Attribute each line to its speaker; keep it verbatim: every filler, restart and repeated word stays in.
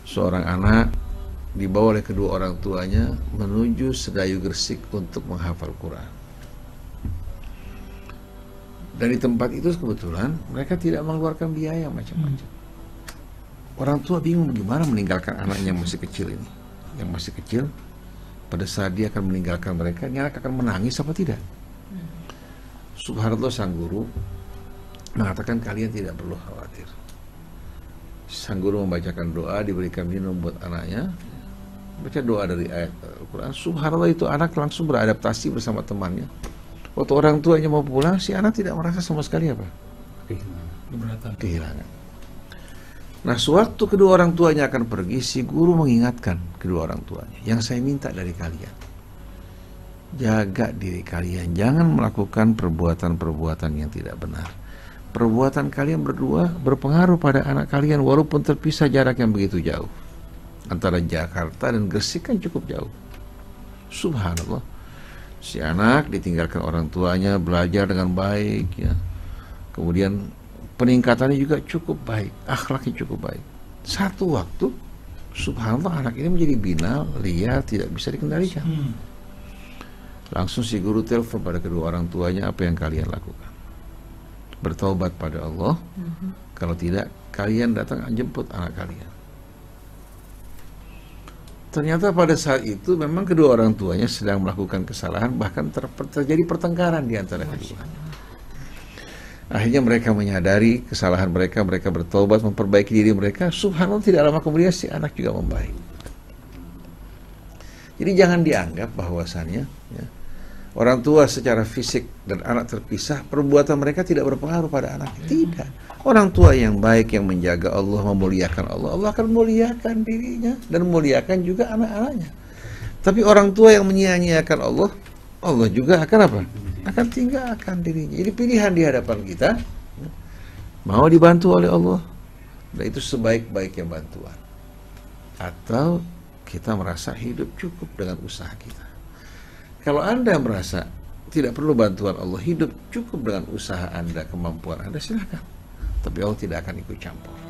Speaker 1: seorang anak dibawa oleh kedua orang tuanya menuju Sedayu Gresik untuk menghafal Quran. Dan di tempat itu kebetulan mereka tidak mengeluarkan biaya macam-macam. Orang tua bingung gimana meninggalkan anaknya yang masih kecil ini. Yang masih kecil, pada saat dia akan meninggalkan mereka, ini anak akan menangis apa tidak? Subhanallah, sang guru mengatakan kalian tidak perlu khawatir. Sang guru membacakan doa, diberikan minum buat anaknya, baca doa dari ayat Al-Quran. Subhanallah, itu anak langsung beradaptasi bersama temannya. Waktu orang tuanya mau pulang, si anak tidak merasa sama sekali apa?
Speaker 2: Keberatan.
Speaker 1: Kehilangan. Nah, sewaktu kedua orang tuanya akan pergi, si guru mengingatkan kedua orang tuanya, yang saya minta dari kalian, jaga diri kalian, jangan melakukan perbuatan-perbuatan yang tidak benar. Perbuatan kalian berdua berpengaruh pada anak kalian, walaupun terpisah jarak yang begitu jauh. Antara Jakarta dan Gresik kan cukup jauh. Subhanallah, si anak ditinggalkan orang tuanya, belajar dengan baik, ya. Kemudian peningkatannya juga cukup baik, akhlaknya cukup baik. Satu waktu, subhanallah, anak ini menjadi binal, liar, tidak bisa dikendalikan. Hmm. Langsung si guru telepon pada kedua orang tuanya, apa yang kalian lakukan? Bertaubat pada Allah. Hmm. Kalau tidak, kalian datang jemput anak kalian. Ternyata pada saat itu memang kedua orang tuanya sedang melakukan kesalahan, bahkan ter terjadi pertengkaran di antara keduanya. Akhirnya mereka menyadari kesalahan mereka, mereka bertobat, memperbaiki diri mereka. Subhanallah, tidak lama kemudian si anak juga membaik. Jadi jangan dianggap bahwasannya, ya, orang tua secara fisik dan anak terpisah, perbuatan mereka tidak berpengaruh pada anak. Tidak. Orang tua yang baik, yang menjaga Allah, memuliakan Allah, Allah akan memuliakan dirinya dan memuliakan juga anak-anaknya. Tapi orang tua yang menyia-nyiakan Allah, Allah juga akan apa? Akan tinggalkan dirinya. Jadi pilihan di hadapan kita, mau dibantu oleh Allah, dan itu sebaik-baiknya bantuan, atau kita merasa hidup cukup dengan usaha kita. Kalau Anda merasa tidak perlu bantuan Allah, hidup cukup dengan usaha Anda, kemampuan Anda, silakan. Tapi Allah tidak akan ikut campur.